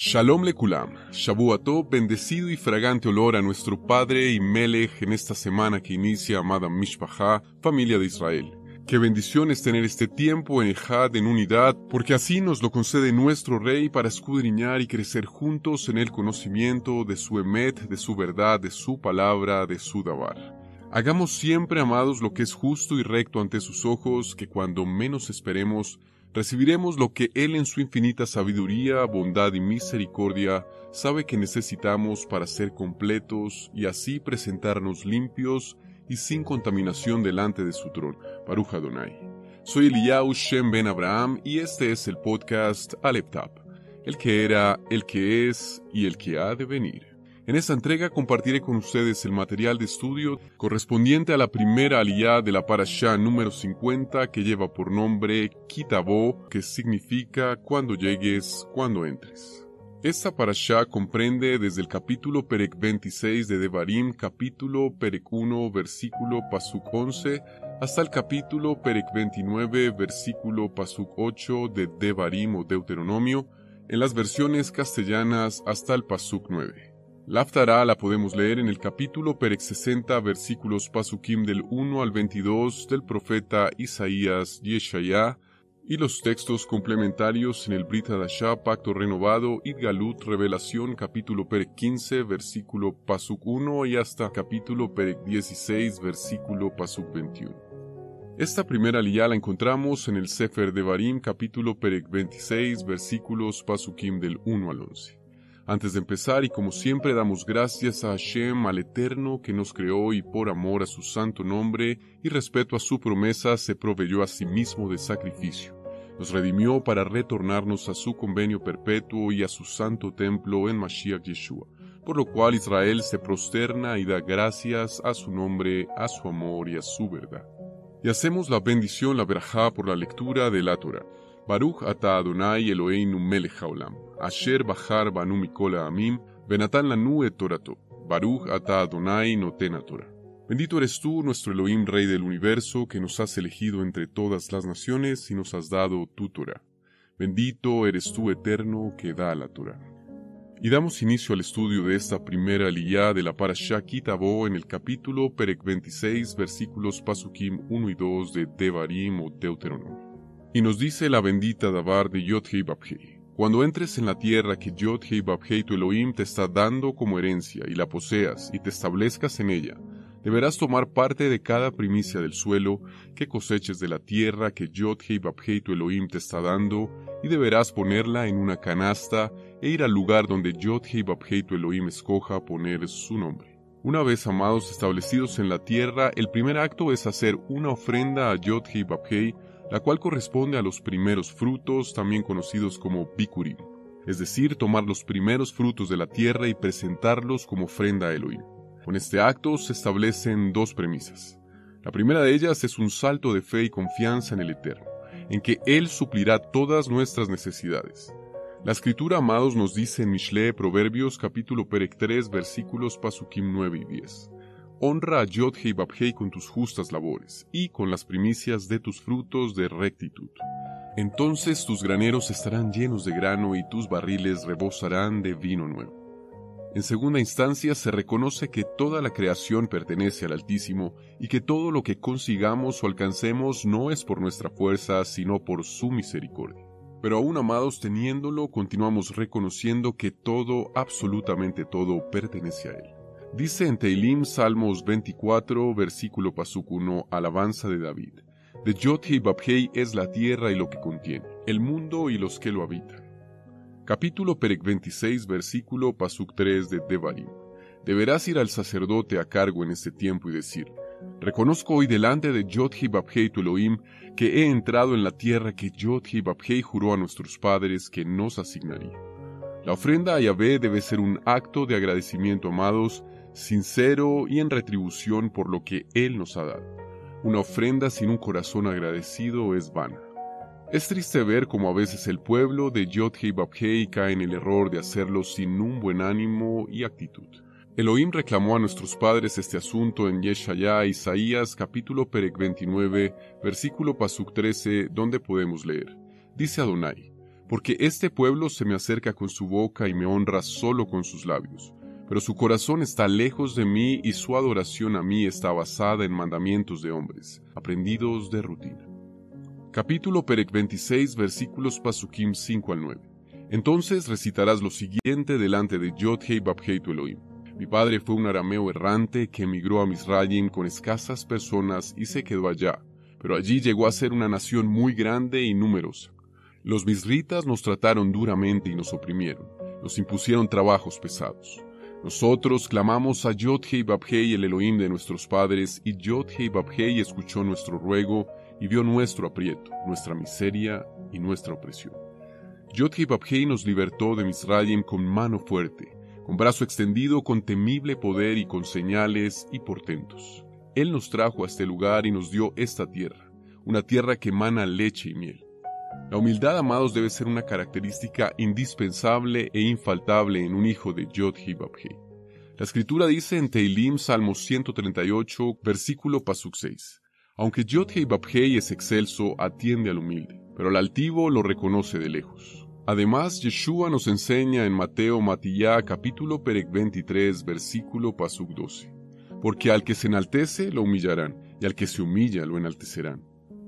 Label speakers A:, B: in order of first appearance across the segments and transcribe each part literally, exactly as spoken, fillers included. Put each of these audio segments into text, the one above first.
A: Shalom lekulam, Shavua Tov, bendecido y fragante olor a nuestro Padre y Melech en esta semana que inicia amada Mishpachá, familia de Israel. Qué bendición es tener este tiempo en Ejad, en unidad, porque así nos lo concede nuestro Rey para escudriñar y crecer juntos en el conocimiento de su Emet, de su verdad, de su palabra, de su Dabar. Hagamos siempre, amados, lo que es justo y recto ante sus ojos, que cuando menos esperemos, recibiremos lo que Él en su infinita sabiduría, bondad y misericordia sabe que necesitamos para ser completos y así presentarnos limpios y sin contaminación delante de su trono. Baruch Adonai. Soy Eliyahu Shem Ben Abraham y este es el podcast Aleph Tap, el que era, el que es y el que ha de venir. En esta entrega compartiré con ustedes el material de estudio correspondiente a la primera aliyá de la Parashá número cincuenta que lleva por nombre Kitabo, que significa cuando llegues, cuando entres. Esta Parashá comprende desde el capítulo Perek veintiséis de Devarim, capítulo Perek uno, versículo Pasuk once, hasta el capítulo Perek veintinueve, versículo Pasuk ocho de Devarim o Deuteronomio, en las versiones castellanas hasta el Pasuk nueve. La Haftará la podemos leer en el capítulo Perek sesenta, versículos Pasukim del uno al veintidós del profeta Isaías Yeshayá, y los textos complementarios en el Brit Hadashah, Pacto Renovado, Idgalut, Revelación, capítulo Perek quince, versículo Pasuk uno, y hasta capítulo Perek dieciséis, versículo Pasuk veintiuno. Esta primera aliyá la encontramos en el Sefer Devarim, capítulo Perek veintiséis, versículos Pasukim del uno al once. Antes de empezar, y como siempre, damos gracias a Hashem, al Eterno, que nos creó y por amor a su santo nombre y respeto a su promesa, se proveyó a sí mismo de sacrificio. Nos redimió para retornarnos a su convenio perpetuo y a su santo templo en Mashiach Yeshua, por lo cual Israel se prosterna y da gracias a su nombre, a su amor y a su verdad. Y hacemos la bendición, la verajá, por la lectura de la Torah. Baruch ata Adonai Eloheinu melech haolam, asher bachar banu mikol ha'amim, venatan lanu et torato. Baruch ata Adonai noten haTorah. Bendito eres tú, nuestro Elohim, Rey del universo, que nos has elegido entre todas las naciones y nos has dado tu Torah. Bendito eres tú, Eterno, que da la Torah. Y damos inicio al estudio de esta primera aliyá de la Parashá Kitabo en el capítulo Perek veintiséis, versículos Pasukim uno y dos de Devarim o Deuteronomio. Y nos dice la bendita Dabar de Yod-Hei Bab-Hei: cuando entres en la tierra que Yod-Hei Bab-Hei tu Elohim te está dando como herencia y la poseas y te establezcas en ella, deberás tomar parte de cada primicia del suelo que coseches de la tierra que Yod-Hei Bab-Hei tu Elohim te está dando, y deberás ponerla en una canasta e ir al lugar donde Yod-Hei Bab-Hei tu Elohim escoja poner su nombre. Una vez, amados, establecidos en la tierra, el primer acto es hacer una ofrenda a Yod-Hei Bab-Hei, la cual corresponde a los primeros frutos, también conocidos como Bikurim, es decir, tomar los primeros frutos de la tierra y presentarlos como ofrenda a Elohim. Con este acto se establecen dos premisas. La primera de ellas es un salto de fe y confianza en el Eterno, en que Él suplirá todas nuestras necesidades. La Escritura, amados, nos dice en Mishle Proverbios, capítulo Perek tres, versículos Pasukim nueve y diez. Honra a Yod-Hei Bab-Hei con tus justas labores, y con las primicias de tus frutos de rectitud. Entonces tus graneros estarán llenos de grano y tus barriles rebosarán de vino nuevo. En segunda instancia se reconoce que toda la creación pertenece al Altísimo y que todo lo que consigamos o alcancemos no es por nuestra fuerza, sino por su misericordia. Pero aún, amados, teniéndolo, continuamos reconociendo que todo, absolutamente todo, pertenece a Él. Dice en Teilim, Salmos veinticuatro, versículo Pasuk uno, alabanza de David: de Yod-Hei Bab-Hei es la tierra y lo que contiene, el mundo y los que lo habitan. Capítulo Perek veintiséis, versículo Pasuk tres de Devarim. Deberás ir al sacerdote a cargo en este tiempo y decir: reconozco hoy delante de Yod-Hei Bab-Hei tu Elohim que he entrado en la tierra que Yod-Hei Bab-Hei juró a nuestros padres que nos asignaría. La ofrenda a Yahvé debe ser un acto de agradecimiento, amados, sincero y en retribución por lo que Él nos ha dado. Una ofrenda sin un corazón agradecido es vana. Es triste ver cómo a veces el pueblo de Yod-Hei Bab-Hei cae en el error de hacerlo sin un buen ánimo y actitud. Elohim reclamó a nuestros padres este asunto en Yeshayá, Isaías, capítulo Perek veintinueve, versículo Pasuk trece, donde podemos leer: dice Adonai: Porque este pueblo se me acerca con su boca y me honra solo con sus labios, pero su corazón está lejos de mí y su adoración a mí está basada en mandamientos de hombres, aprendidos de rutina. Capítulo Perec veintiséis, versículos Pasukim cinco al nueve. Entonces recitarás lo siguiente delante de Yod-Hei Vab-Hei tu Elohim. Mi padre fue un arameo errante que emigró a Misraim con escasas personas y se quedó allá, pero allí llegó a ser una nación muy grande y numerosa. Los misritas nos trataron duramente y nos oprimieron, nos impusieron trabajos pesados. Nosotros clamamos a Yod-Hei Vab-Hei, el Elohim de nuestros padres, y Yod-Hei Vab-Hei escuchó nuestro ruego y vio nuestro aprieto, nuestra miseria y nuestra opresión. Yod-Hei Vab-Hei nos libertó de Misraim con mano fuerte, con brazo extendido, con temible poder y con señales y portentos. Él nos trajo a este lugar y nos dio esta tierra, una tierra que emana leche y miel. La humildad, amados, debe ser una característica indispensable e infaltable en un hijo de Yod-Hei Vab-Hei. La Escritura dice en Teilim, Salmo ciento treinta y ocho, versículo Pasuk seis, aunque Yod-Hei Vab-Hei es excelso, atiende al humilde, pero al altivo lo reconoce de lejos. Además, Yeshua nos enseña en Mateo Matiyá, capítulo Perec veintitrés, versículo Pasuk doce, porque al que se enaltece lo humillarán, y al que se humilla lo enaltecerán.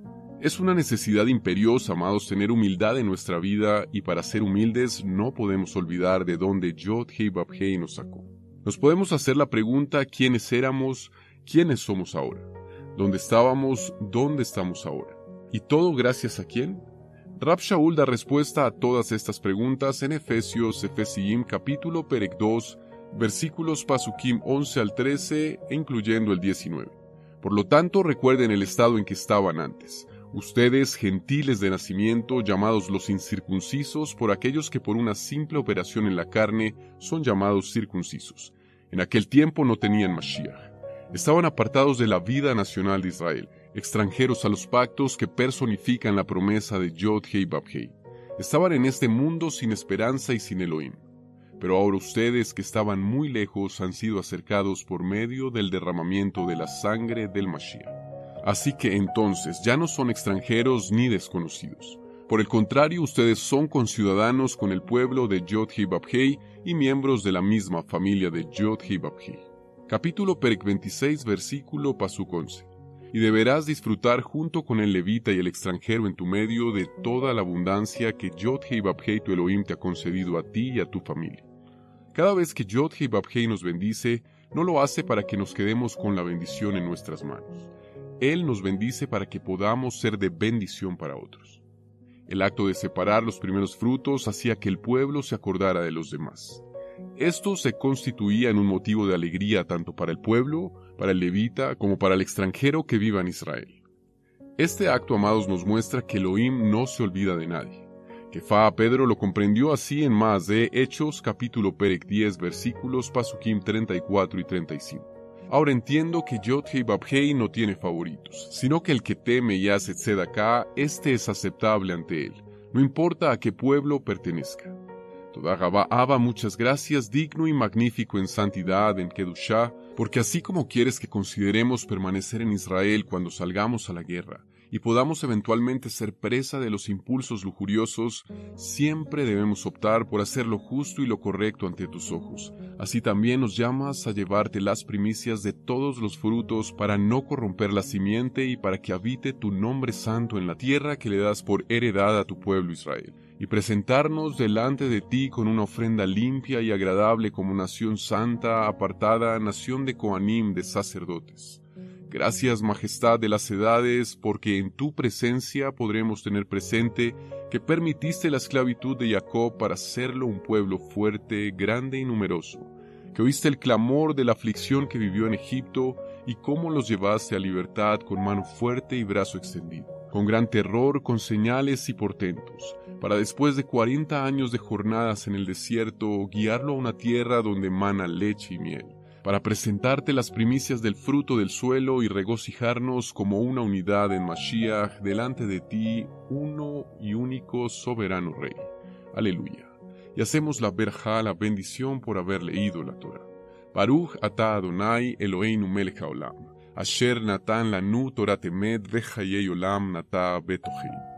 A: Es una necesidad imperiosa, amados, tener humildad en nuestra vida, y para ser humildes no podemos olvidar de dónde Yod-Hei Vab-Hei nos sacó. Nos podemos hacer la pregunta: ¿quiénes éramos? ¿Quiénes somos ahora? ¿Dónde estábamos? ¿Dónde estamos ahora? ¿Y todo gracias a quién? Rab Shaul da respuesta a todas estas preguntas en Efesios, Efesiim, capítulo Perec dos, versículos Pasukim once al trece, e incluyendo el diecinueve. Por lo tanto, recuerden el estado en que estaban antes. Ustedes, gentiles de nacimiento, llamados los incircuncisos por aquellos que por una simple operación en la carne son llamados circuncisos. En aquel tiempo no tenían Mashiach. Estaban apartados de la vida nacional de Israel, extranjeros a los pactos que personifican la promesa de Yod-Hei Vab-Hei. Estaban en este mundo sin esperanza y sin Elohim. Pero ahora ustedes, que estaban muy lejos, han sido acercados por medio del derramamiento de la sangre del Mashiach. Así que entonces ya no son extranjeros ni desconocidos. Por el contrario, ustedes son conciudadanos con el pueblo de Yod-Hei Vab-Hei y miembros de la misma familia de Yod-Hei Vab-Hei. Capítulo Perec veintiséis, versículo Pasuk once. Y deberás disfrutar junto con el levita y el extranjero en tu medio de toda la abundancia que Yod-Hei Vab-Hei tu Elohim te ha concedido a ti y a tu familia. Cada vez que Yod-Hei Vab-Hei nos bendice, no lo hace para que nos quedemos con la bendición en nuestras manos. Él nos bendice para que podamos ser de bendición para otros. El acto de separar los primeros frutos hacía que el pueblo se acordara de los demás. Esto se constituía en un motivo de alegría tanto para el pueblo, para el levita, como para el extranjero que viva en Israel. Este acto, amados, nos muestra que Elohim no se olvida de nadie. Kefa Pedro lo comprendió así en más de Hechos, capítulo Perec diez, versículos Pasukim treinta y cuatro y treinta y cinco. Ahora entiendo que Yod-Hei Vab-Hei no tiene favoritos, sino que el que teme y hace tzedaká, este es aceptable ante él, no importa a qué pueblo pertenezca. Toda Gabá Abba, muchas gracias, digno y magnífico en santidad, en Kedushá, porque así como quieres que consideremos permanecer en Israel cuando salgamos a la guerra, y podamos eventualmente ser presa de los impulsos lujuriosos, siempre debemos optar por hacer lo justo y lo correcto ante tus ojos. Así también nos llamas a llevarte las primicias de todos los frutos para no corromper la simiente y para que habite tu nombre santo en la tierra que le das por heredad a tu pueblo Israel, y presentarnos delante de ti con una ofrenda limpia y agradable como nación santa, apartada, nación de Coanim, de sacerdotes. Gracias, majestad de las edades, porque en tu presencia podremos tener presente que permitiste la esclavitud de Jacob para hacerlo un pueblo fuerte, grande y numeroso, que oíste el clamor de la aflicción que vivió en Egipto y cómo los llevaste a libertad con mano fuerte y brazo extendido, con gran terror, con señales y portentos, para después de cuarenta años de jornadas en el desierto, guiarlo a una tierra donde mana leche y miel, para presentarte las primicias del fruto del suelo y regocijarnos como una unidad en Mashiach delante de ti, uno y único soberano Rey. Aleluya. Y hacemos la verja, la bendición por haber leído la Torah. Baruch atah Adonai Eloheinu melech haolam, asher natan lanu Torah temet vechayei olam nata betochim.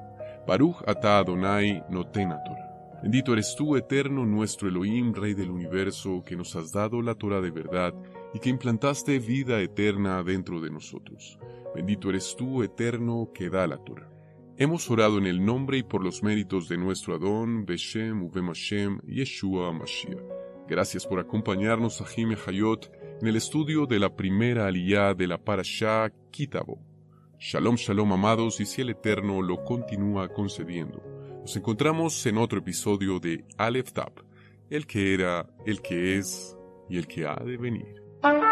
A: Baruch atah Adonai noten Torah. Bendito eres tú, eterno, nuestro Elohim, Rey del universo, que nos has dado la Torah de verdad y que implantaste vida eterna dentro de nosotros. Bendito eres tú, eterno, que da la Torah. Hemos orado en el nombre y por los méritos de nuestro Adón, Beshem Ubem Hashem, Yeshua Mashiach. Gracias por acompañarnos, Ajim Hayot, en el estudio de la primera aliyá de la Parashá Kitabo. Shalom, shalom, amados, y si el Eterno lo continúa concediendo. Nos encontramos en otro episodio de Aleph Tab, el que era, el que es y el que ha de venir.